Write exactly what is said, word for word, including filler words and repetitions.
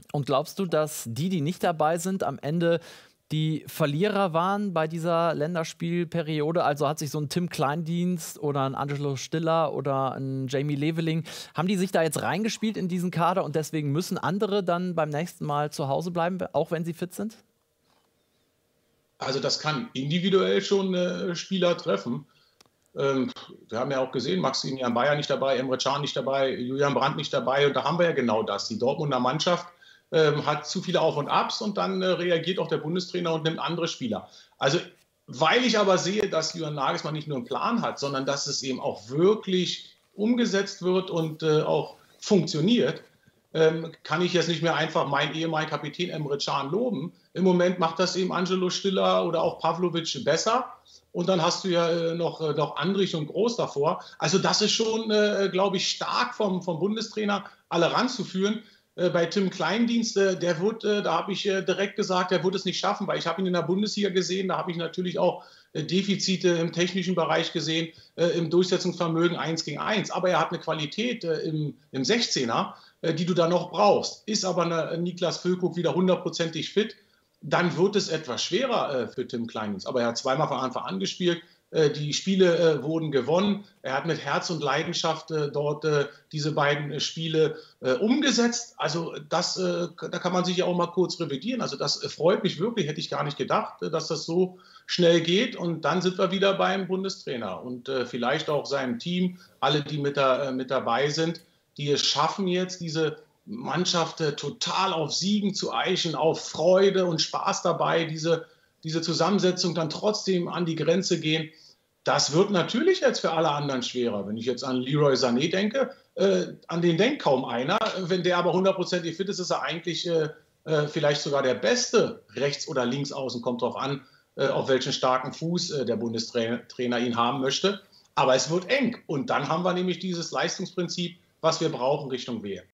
Und glaubst du, dass die, die nicht dabei sind, am Ende die Verlierer waren bei dieser Länderspielperiode? Also hat sich so ein Tim Kleindienst oder ein Angelo Stiller oder ein Jamie Leveling, haben die sich da jetzt reingespielt in diesen Kader und deswegen müssen andere dann beim nächsten Mal zu Hause bleiben, auch wenn sie fit sind? Also das kann individuell schon äh, Spieler treffen. Ähm, wir haben ja auch gesehen, Maximilian Bayer nicht dabei, Emre Can nicht dabei, Julian Brandt nicht dabei. Und da haben wir ja genau das. Die Dortmunder Mannschaft ähm, hat zu viele Auf und Abs und dann äh, reagiert auch der Bundestrainer und nimmt andere Spieler. Also, weil ich aber sehe, dass Julian Nagelsmann nicht nur einen Plan hat, sondern dass es eben auch wirklich umgesetzt wird und äh, auch funktioniert, ähm, kann ich jetzt nicht mehr einfach meinen ehemaligen Kapitän Emre Can loben. Im Moment macht das eben Angelo Stiller oder auch Pavlovic besser. Und dann hast du ja äh, noch, äh, noch Andrich und Groß davor. Also das ist schon, äh, glaube ich, stark vom, vom Bundestrainer, alle ranzuführen. Äh, bei Tim Kleindienst, äh, der wird, äh, da habe ich äh, direkt gesagt, der wird es nicht schaffen, weil ich habe ihn in der Bundesliga gesehen, da habe ich natürlich auch äh, Defizite im technischen Bereich gesehen, äh, im Durchsetzungsvermögen eins gegen eins. Aber er hat eine Qualität äh, im, im sechzehner, äh, die du da noch brauchst. Ist aber eine, Niklas Füllkrug wieder hundertprozentig fit, dann wird es etwas schwerer äh, für Tim Kleindienst. Aber er hat zweimal von Anfang an gespielt. Äh, die Spiele äh, wurden gewonnen. Er hat mit Herz und Leidenschaft äh, dort äh, diese beiden äh, Spiele äh, umgesetzt. Also das, äh, da kann man sich ja auch mal kurz revidieren. Also das äh, freut mich wirklich. Hätte ich gar nicht gedacht, äh, dass das so schnell geht. Und dann sind wir wieder beim Bundestrainer und äh, vielleicht auch seinem Team, alle, die mit, da, äh, mit dabei sind, die es schaffen jetzt, diese Mannschaft äh, total auf Siegen zu eichen, auf Freude und Spaß dabei, diese, diese Zusammensetzung dann trotzdem an die Grenze gehen. Das wird natürlich jetzt für alle anderen schwerer. Wenn ich jetzt an Leroy Sané denke, äh, an den denkt kaum einer. Wenn der aber hundertprozentig fit ist, ist er eigentlich äh, äh, vielleicht sogar der beste Rechts- oder Linksaußen. Kommt drauf an, äh, auf welchen starken Fuß äh, der Bundestrainer ihn haben möchte. Aber es wird eng. Und dann haben wir nämlich dieses Leistungsprinzip, was wir brauchen Richtung Wehr.